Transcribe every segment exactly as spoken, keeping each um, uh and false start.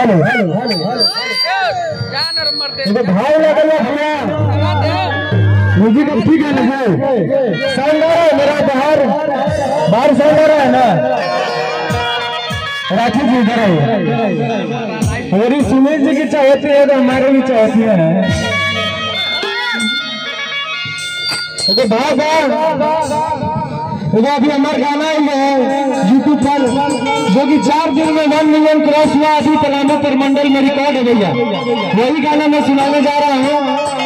hello देखो भाव लगा भैया म्यूजिक ठीक है ना साउंड आ रहा है मेरा बाहर बाहर साउंड आ रहा है ना राखी जी इधर आइए हमारी सुनील जी की चाहती है तो हमारे भी चाहती है देखो भाव देखो अभी हमारा गाना ही है यूट्यूब पर जो कि चार दिन में वन मिलियन क्रॉस हुआ अभी तलामी पर मंडल में रिकॉर्ड है भैया वही गाना मैं सुनाने जा रहा हूँ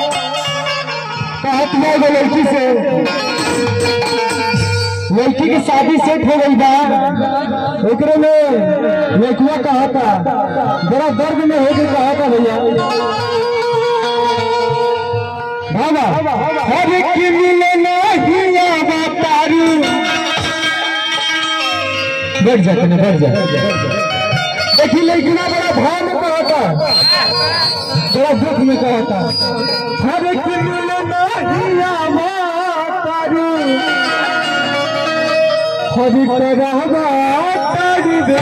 कहत में वो लड़की से लड़की की शादी सेट हो गई बा एकरे में लड़किया कहा था बड़ा दर्द में होकर कहा था भैया बाबा हर एक मिले नहीं तारू बैठ जाते ना बैठ जा देखिए लड़किया बड़ा भाव में कहा था बड़ा दुख में कहा था हर एक मिले नहीं तारू हरी तरह दे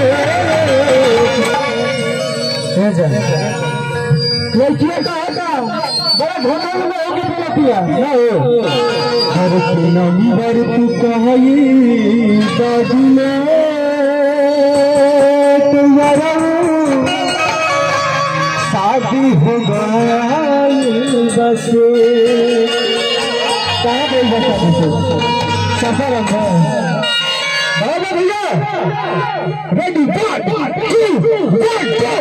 लड़किया कहा था बड़ा घोटाला में होगी बोलतिया ना हो हर नंबर तू कही दादुले तुम्हारा शादी हो गई बस कहाँ बोल बता सफर है भैया ready one two one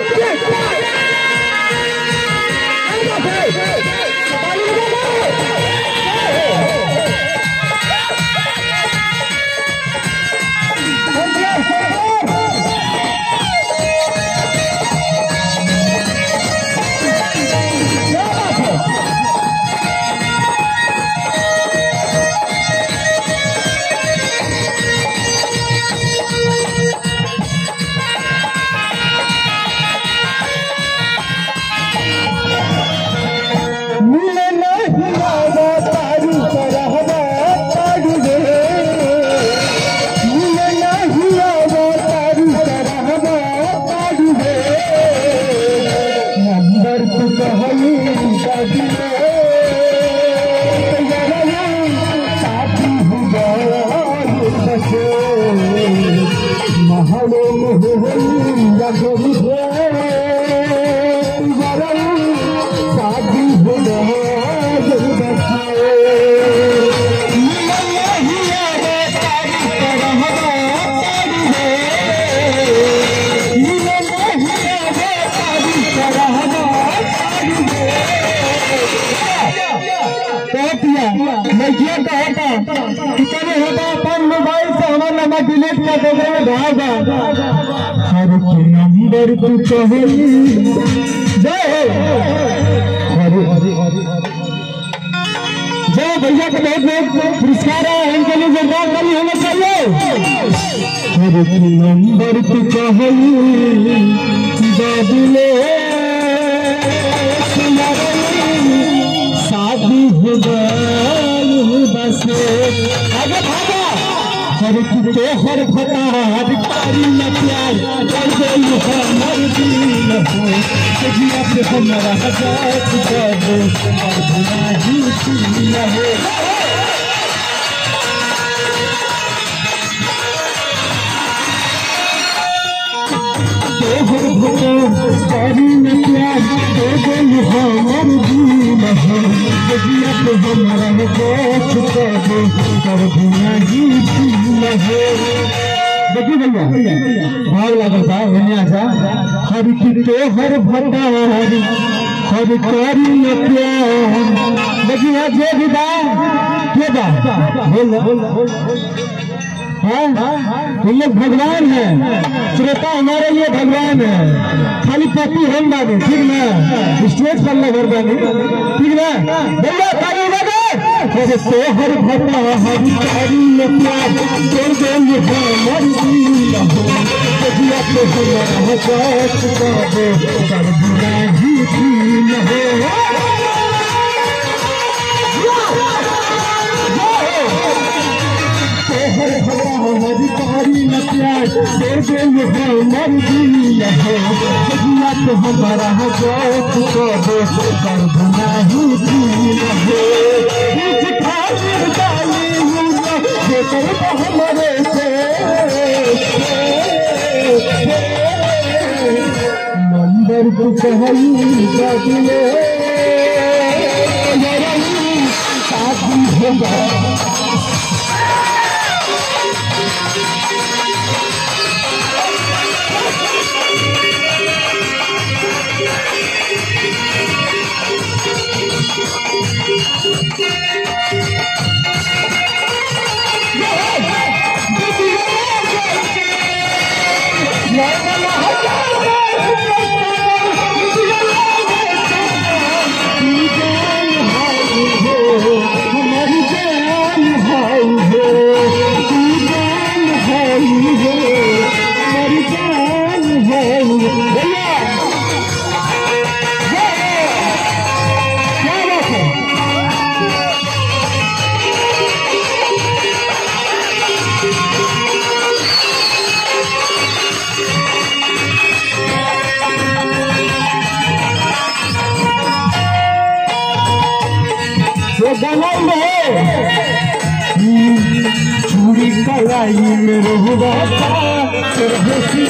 mobile से हमारा नंबर डिलीट कर देगा हर नंबर तू कहे जय जय भैया का बहुत बहुत पुरस्कार है इनके लिए जोरदार ताली होना चाहिए हर नंबर तू कहे दादुले शादी हो गई बस आगे भागा हर तो हर फटा हर कारी न प्यार कर गई हमर दिल हो सजिया पे हमारा हजार कर दो और नहीं सुन हो तो हर फटा कारी न प्यार कर गई हमर दिल हो सजिया पे हमारा हजार कर दो और नहीं देखिए भैया भाव लगा था हर की तो हर भटा हरी हर कारी न प्यार देखिए जे भी बा के बा ये भगवान है श्रोता हमारे लिए भगवान है खाली पति हम बाबू ठीक ना स्टेज पर लगा बाबू ठीक ना भैया ताली बजा तो हर भटा हरी कारी न प्यार कर गई हमर दिल हो सजिया पे हमारा हजार कर नहीं दिल हो हरी कारी न प्यार कर गई हमर दिल हो सजिया पे हमारा जोत को दे कर नहीं खातिर डाली हमारे से नंबर को कहीं बदले शादी होगा चूड़ी कलाई में रहुआ चूड़ी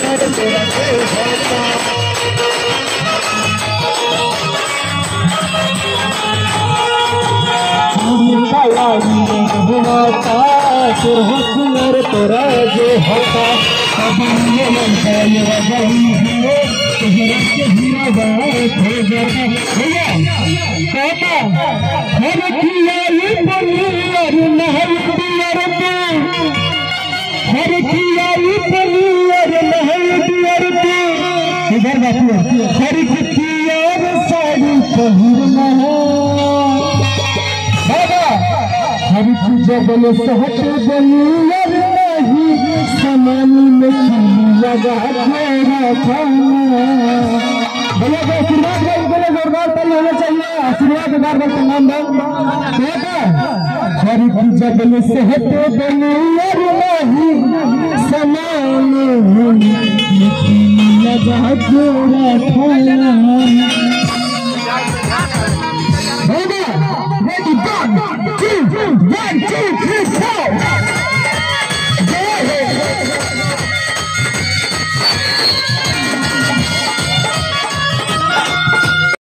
कलाई में रहुआ सुर तोरा जो होता कभी ये मन है वही है तेरा के हीरा बात हो जाता भैया कहता हर किया ये पनीर महल दियर पे हर किया ये पनीर महल दियर पे इधर बात हर किया साड़ी पहिरना बाबा हर की जबल सहट बनियर नहीं समानी में खिली लगा मेरा खाना भैया को आशीर्वाद बोले जोरदार ताली होना चाहिए आशीर्वाद दार का नाम हर की जबल सहट बनियर नहीं समानी में खिली लगा मेरा खाना